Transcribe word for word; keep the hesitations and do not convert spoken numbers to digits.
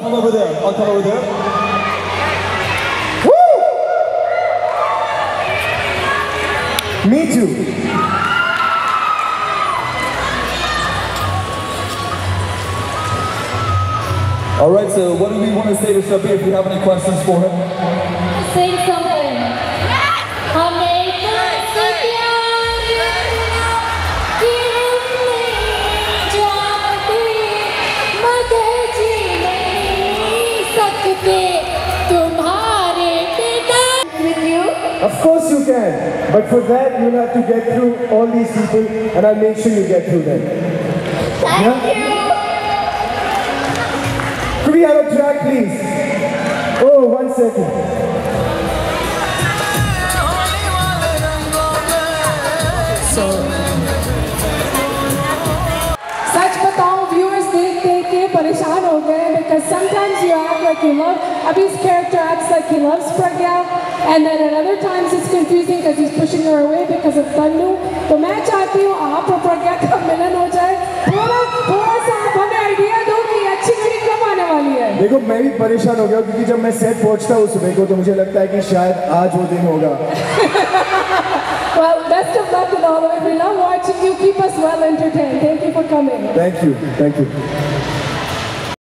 Come over there. I'll come over there. Woo! Me too. All right, so what do we want to say to Shabir if you have any questions for him? Sing something. हमें तुमसे प्यार कि हमने जाते मगर जी नहीं सकते तुम्हारे बिना. With you? Of course you can, but for that you'll have to get through all these people, and I'll make sure you get through them. Thank yeah? you. Could we have a track, please? Oh, one second. So, सच बताऊं, viewers देख देख के परेशान हो गए because sometimes you act like you love. Abhi's character acts like he loves Pragya, and then at other times it's confusing because he's pushing her away because of Tannu. तो मैं चाहती हूँ आप और प्रज्ञा का मिलन हो जाए. थोड़ा थोड़ा सा आप हमें आइडिया दो कि अच्छी घड़ी कब आने वाली है. देखो मैं भी परेशान हो गया क्योंकि जब मैं सेट पहुंचता हूँ सुबह को तो मुझे लगता है कि शायद आज वो दिन होगा. Well, best of luck with all of it. We love watching you. Keep us well entertained. Thank you for coming. Thank you. Thank you.